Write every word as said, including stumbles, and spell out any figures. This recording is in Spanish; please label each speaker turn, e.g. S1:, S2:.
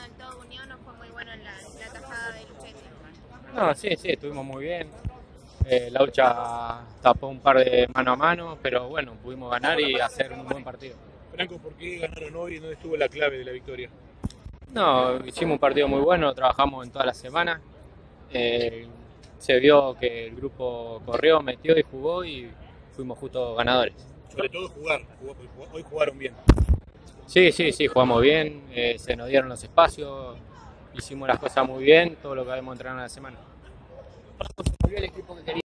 S1: del todo unión no fue muy bueno en la, la tajada de Luchetti.
S2: No, sí, sí, estuvimos muy bien. Eh, Laucha tapó un par de mano a mano, pero bueno, pudimos ganar y hacer un buen partido.
S3: Franco, ¿por qué ganaron hoy y dónde estuvo la clave de la victoria?
S2: No, hicimos un partido muy bueno, trabajamos en toda la semana. Eh, se vio que el grupo corrió, metió y jugó y fuimos justo ganadores.
S3: Sobre todo jugar, jugó- hoy jugaron bien.
S2: Sí, sí, sí, jugamos bien, eh, se nos dieron los espacios, hicimos las cosas muy bien, todo lo que habíamos entrenado en la semana.
S4: Volvió el equipo que quería.